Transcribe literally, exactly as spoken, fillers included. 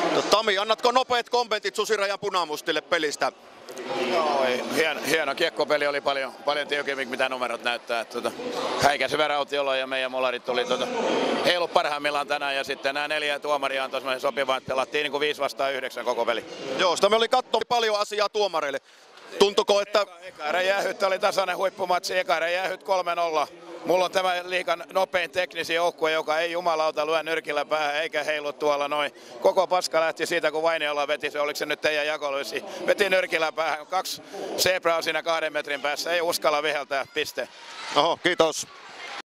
Tami, annatko nopeat kommentit Susirajan punamustille pelistä? Joo, hieno, hieno kiekkopeli, oli paljon, paljon tiukemmin mitä numerot näyttää. Tuota, häikäisevä rautiolo ja meidän molarit tuli tuota, heilu parhaimmillaan tänään ja sitten nämä neljä tuomaria antoi semmoinen sopivan, että pelattiin niin kuin viisi vastaan yhdeksän koko peli. Joo, sitä me oli katsoa paljon asiaa tuomareille. Tuntuko, että... Eka, eka erä jäähyt oli tasainen huippumatsi, eka erä jäähyt kolme nolla. Mulla on tämä liigan nopein teknisi joukkue, joka ei jumalauta lyö nyrkillä päähän eikä heilu tuolla noin. Koko paska lähti siitä, kun Vainiola veti se, oliko se nyt teidän jakolyysi, veti nyrkillä päähän. Kaksi zebraa siinä kahden metrin päässä, ei uskalla viheltää, piste. Oho, kiitos.